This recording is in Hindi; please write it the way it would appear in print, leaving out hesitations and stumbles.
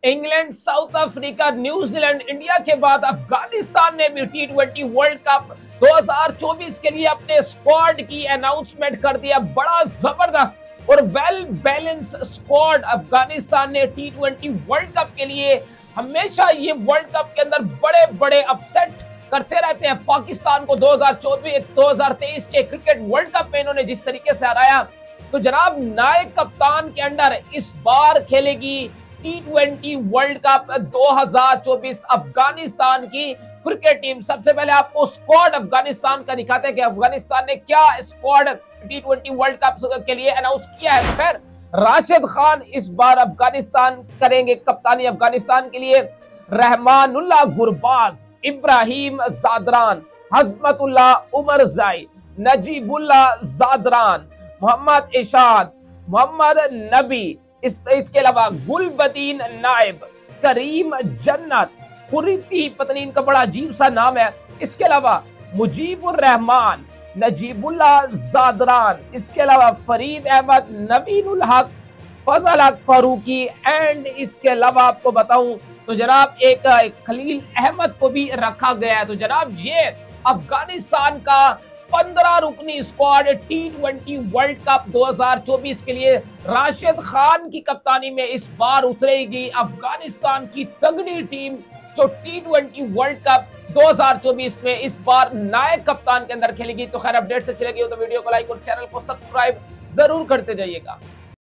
England, South Africa, New Zealand, India के बाद अफगानिस्तान ने भी T20 वर्ल्ड कप 2024 के लिए अपने स्क्वाड की अनाउंसमेंट कर दिया। बड़ा जबरदस्त और वेल बैलेंस स्क्वाड अफगानिस्तान ने T20 वर्ल्ड कप के लिए। हमेशा ये वर्ल्ड कप के अंदर बड़े बड़े अपसेट करते रहते हैं। पाकिस्तान को 2023 के क्रिकेट वर्ल्ड कप में इन्होंने जिस तरीके से हराया, तो जनाब नायक कप्तान के अंडर इस बार खेलेगी T20 वर्ल्ड कप 2024 अफगानिस्तान की क्रिकेट टीम। सबसे पहले आपको स्क्वाड अफगानिस्तान का दिखाते हैं कि अफगानिस्तान ने क्या स्क्वाड T20 वर्ल्ड कप के लिए अनाउंस किया है। खैर, राशिद खान इस बार अफगानिस्तान करेंगे कप्तानी अफगानिस्तान के लिए। रहमानुल्लाह गुरबाज, इब्राहिम जादरान, हजमतुल्लाह उमरजाई, नजीबुल्लाह जादरान, मोहम्मद इशाद, मोहम्मद नबी, इसके अलावा गुलबदीन नाइब, करीम जन्नत, खुरीती, पत्नी इनका बड़ा अजीब सा नाम है। इसके अलावा मुजीबुर रहमान, नजीबुल्लाह जादरान, इसके अलावा फरीद अहमद, नबीनुल हक, फजल हक फारूकी एंड इसके अलावा आपको बताऊं तो जनाब एक खलील अहमद को भी रखा गया है। तो जनाब ये अफगानिस्तान का 15 रुकनी स्क्वाड T20 वर्ल्ड कप 2024 के लिए राशिद खान की कप्तानी में इस बार उतरेगी अफगानिस्तान की तगड़ी टीम, जो T20 वर्ल्ड कप 2024 में इस बार नायक कप्तान के अंदर खेलेगी। तो खैर, अपडेट से चलेगी तो वीडियो को लाइक और चैनल को सब्सक्राइब जरूर करते जाइएगा।